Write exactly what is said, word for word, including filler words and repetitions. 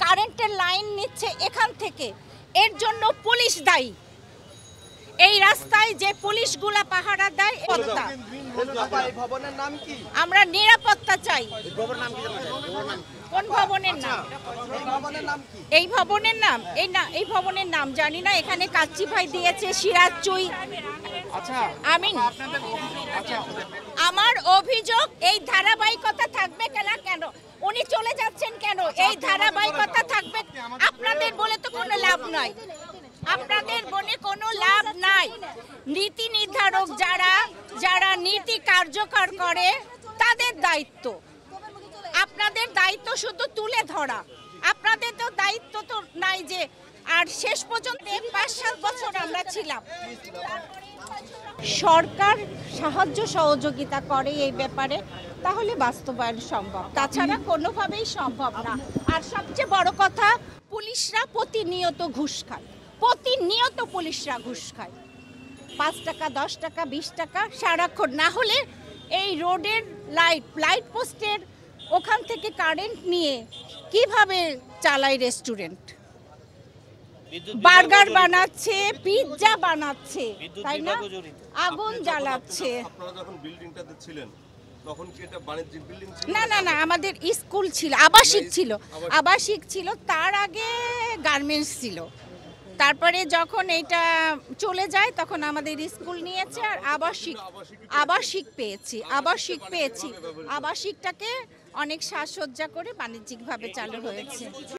কারেন্টের লাইন নিচ্ছে এখান থেকে, এর জন্য পুলিশ দায়ী। এই রাস্তায় যে পুলিশগুলা পাহারা দেয়, আমরা নিরাপত্তা চাই। কোন ভবনের নাম? এই ভবনের নাম এই না এই ভবনের নাম জানি না। এখানে কাচ্চি ভাই দিয়েছে, সিরাজ চুই। আমি আমার অভিযোগ, এই ধারাবাহিকতা থাকবে কেন কেন উনি চলে যাচ্ছেন কেন? এই ধারাবাহিকতা থাকবে। আপনাদের বলে তো কোনো লাভ নাই, আপনাদের বলে কোনো লাভ নাই। নীতি নির্ধারক যারা যারা নীতি কার্যকর করে তাদের দায়িত্ব। আপনাদের দায়িত্ব শুধু তুলে ধরা, আপনাদের তো দায়িত্ব তো নাই যে। আর শেষ পর্যন্ত পাঁচ সাত বছর আমরা ছিলাম। সরকার সাহায্য সহযোগিতা করে এই ব্যাপারে, তাহলে বাস্তবায়ন সম্ভব, তাছাড়া কোনোভাবেই সম্ভব না। আর সবচেয়ে বড় কথা, পুলিশরা প্রতিনিয়ত ঘুষ খায়, প্রতিনিয়ত পুলিশরা ঘুষ খায়। পাঁচ টাকা, দশ টাকা, বিশ টাকা সারাক্ষণ। না হলে এই রোডের লাইট লাইট পোস্টের ওখান থেকে কারেন্ট নিয়ে কিভাবে চালায় রেস্টুরেন্ট? বার্গার বানাচ্ছে, পিৎজা বানাচ্ছে, তাই না? আগুন জ্বালাচ্ছে। না না না, আমাদের স্কুল ছিল, আবাসিক ছিল, আবাসিক ছিল। তার আগে গার্মেন্টস ছিল। তারপরে যখন এটা চলে যায় তখন আমাদের স্কুল নিয়েছে, আর আবাসিক আবাসিক পেয়েছি আবাসিক পেয়েছি আবাসিকটাকে অনেক সাজসজ্জা করে বাণিজ্যিকভাবে চালু হয়েছে।